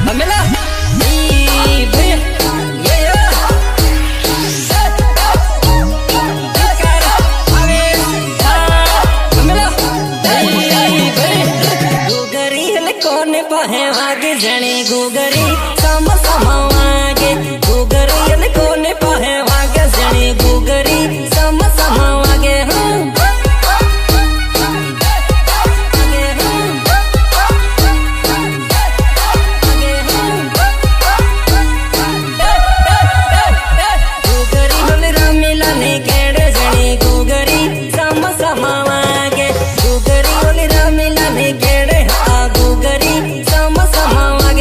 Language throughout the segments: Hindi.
जने घुघरी सम समावागे घुघरी कोने पाहे वागे जने घुघरी सम समावागे घुघरी बोले रामीला ने केड़े जने घुघरी सम समावागे घुघरी बोले रामीला ने केड़े आ घुघरी सम समावागे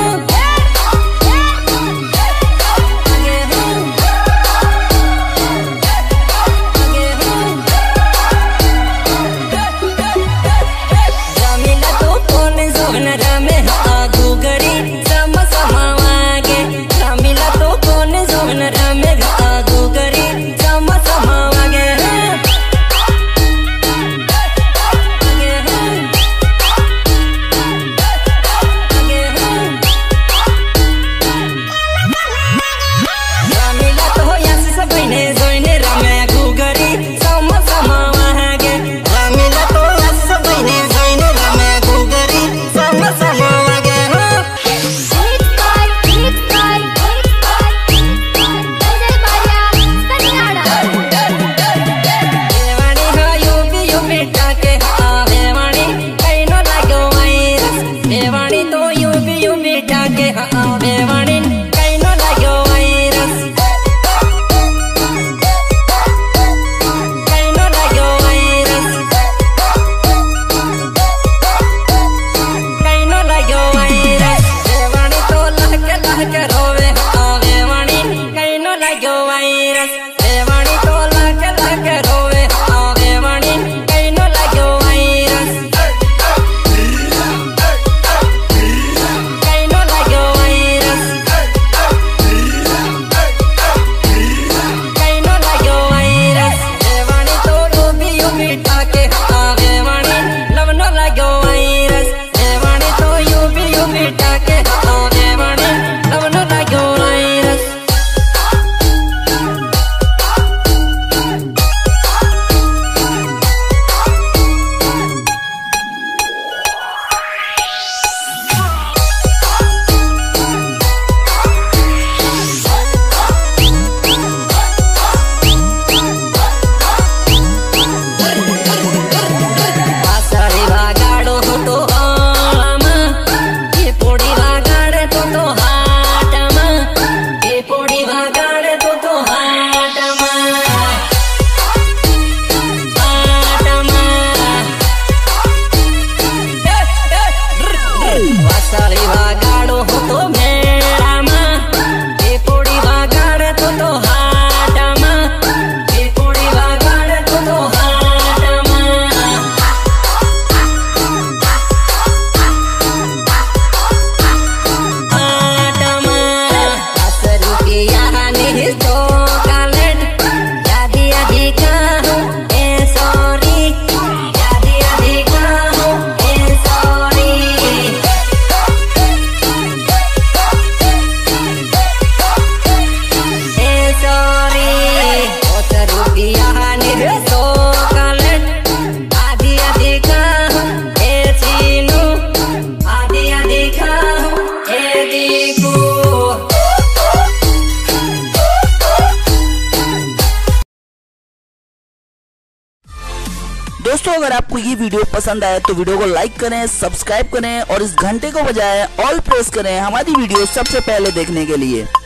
दोस्तों अगर आपको ये वीडियो पसंद आए तो वीडियो को लाइक करें, सब्सक्राइब करें और इस घंटे को बजाय ऑल प्रेस करें हमारी वीडियो सबसे पहले देखने के लिए।